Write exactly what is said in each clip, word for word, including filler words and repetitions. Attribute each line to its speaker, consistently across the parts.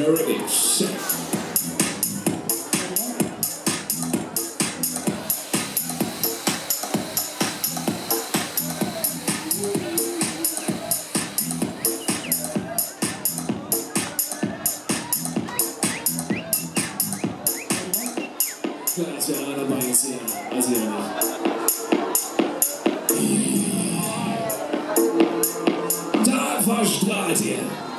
Speaker 1: Rich. Klar, dass wir einer dabei ist hier. Weiß ich ja nicht. Da verstrahlt ihr.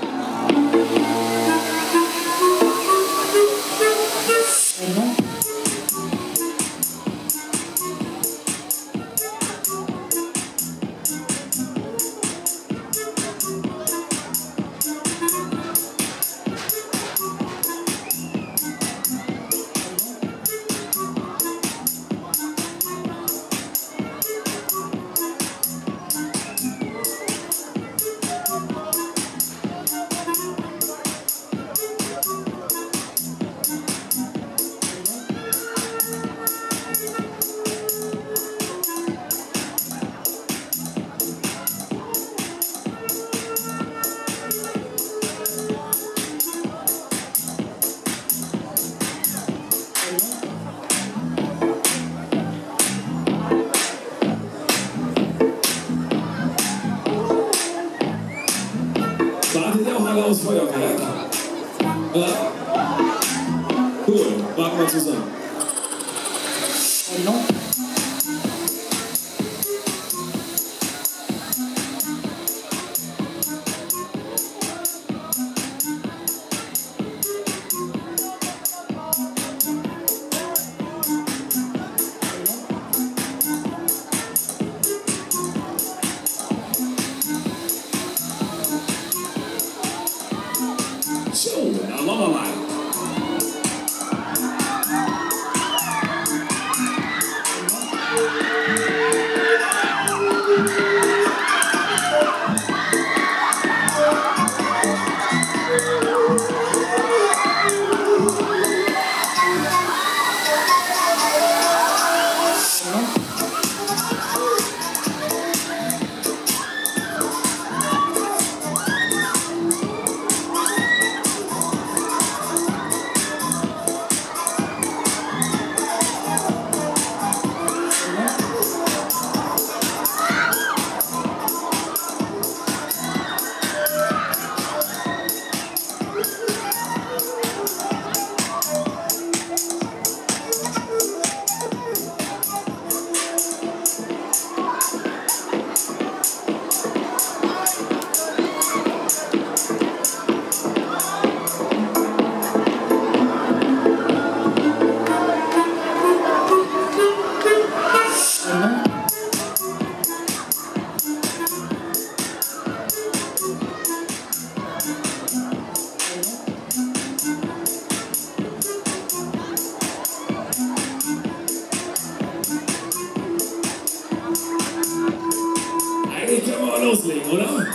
Speaker 1: Wartet ihr auch alle aufs Feuerwerk? Ja? Cool, warten wir zusammen. Hallo? So, dann machen wir mal. Eigentlich können wir auch loslegen, oder?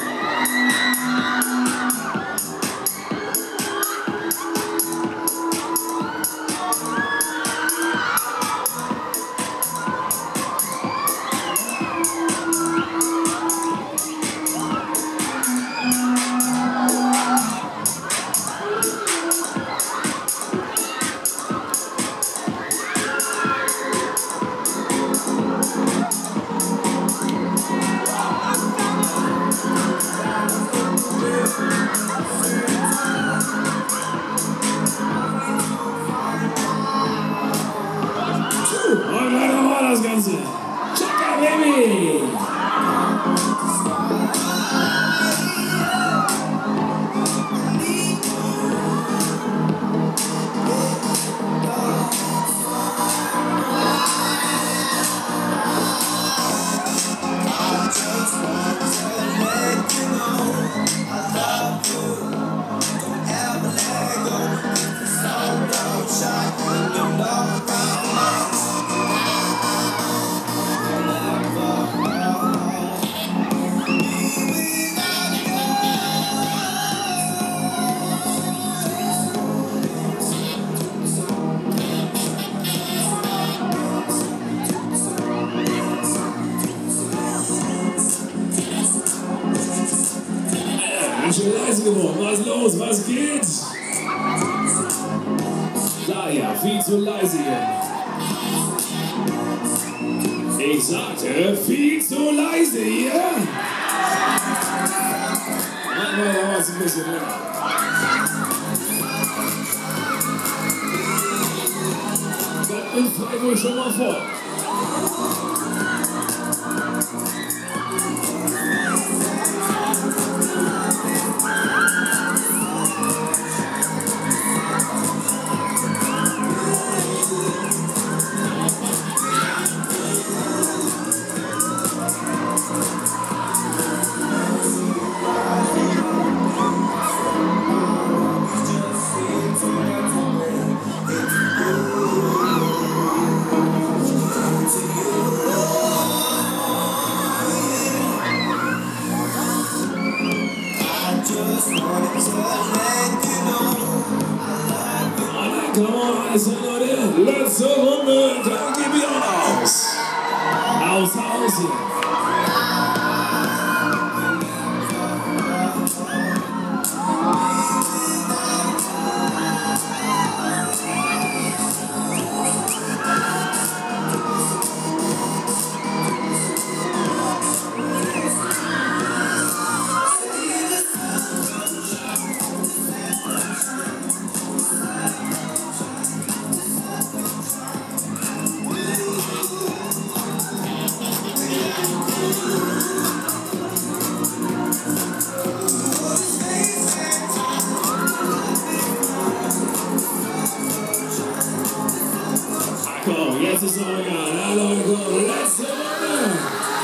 Speaker 1: Und weiter war das Ganze. Chaka, Baby! Schon leise geworden. Was ist los? Was geht? hier, viel zu leise hier. Ich sagte, viel zu leise hier. Manchmal dauert es ein bisschen länger. Kommt in Freiburg schon mal vor. Come on, also Leute, letzte Runde, dann gib ich auch aus. Aus, aus hier. Komm, jetzt ist es egal. Ja, Leute, komm, letzte Runde.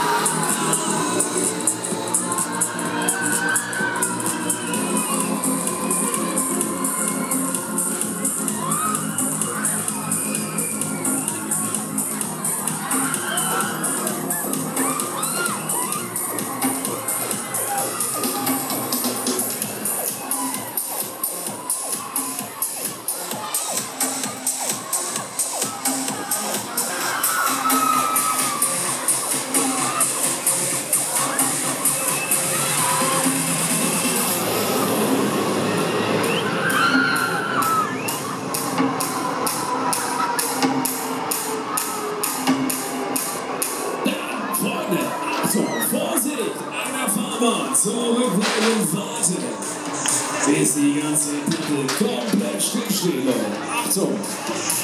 Speaker 1: Achtung, Vorsicht, einer Fahrbahn, zurückbleiben und warten, bis die ganze Platte komplett stillsteht, Leute. Achtung!